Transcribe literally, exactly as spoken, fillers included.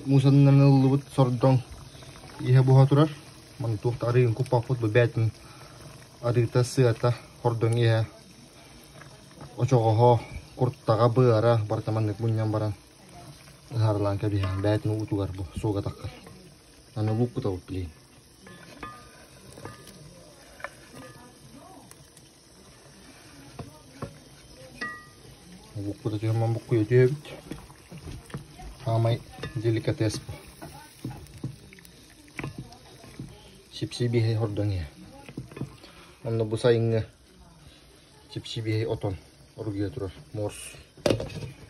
Мусаннан ыллыбыт сордон ihe буха турар. Ман тухта арыгын куппаппыт бу бәтин арыгыта сыата хордон ihe очоғоһо курттага быара бартаманнык муньян баран ыһарлаан кэбиһэн бәтин уутугар бу суога таккар. Аны буккута бут билейин. Буккута түйөмөн буккуя түйөбүт. Амай деликатес бу. Чипси бихей хордон ihe. Онно бу сайыңы чипси бихей отон. Оругия турар. Морс.